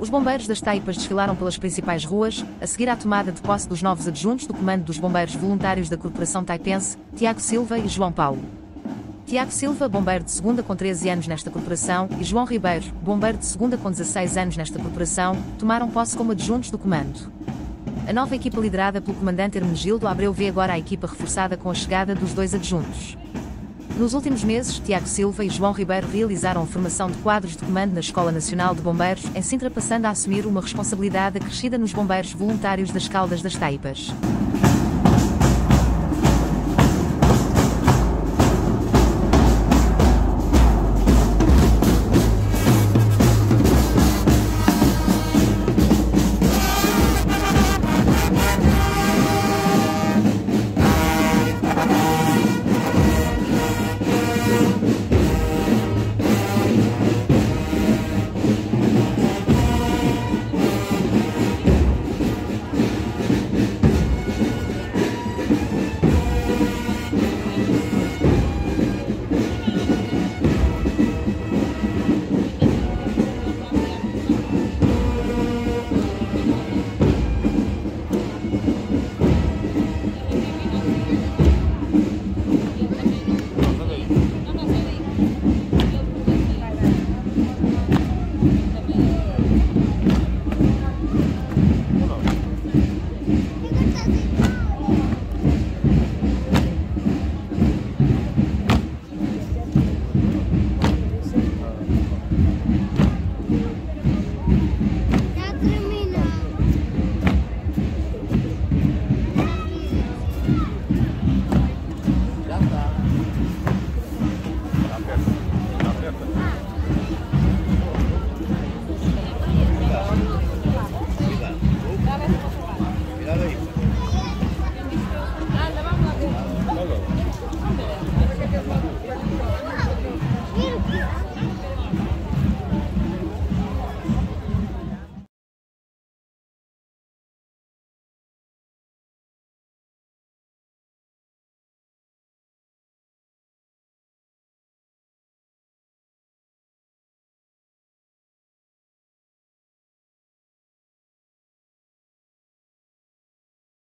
Os bombeiros das Taipas desfilaram pelas principais ruas, a seguir à tomada de posse dos novos adjuntos do Comando dos Bombeiros Voluntários da Corporação Taipense, Tiago Silva e João Paulo. Tiago Silva, bombeiro de segunda com 13 anos nesta corporação, e João Ribeiro, bombeiro de segunda com 16 anos nesta corporação, tomaram posse como adjuntos do comando. A nova equipa liderada pelo comandante Hermenegildo Abreu vê agora a equipa reforçada com a chegada dos dois adjuntos. Nos últimos meses, Tiago Silva e João Ribeiro realizaram a formação de quadros de comando na Escola Nacional de Bombeiros, em Sintra, passando a assumir uma responsabilidade acrescida nos bombeiros voluntários das Caldas das Taipas.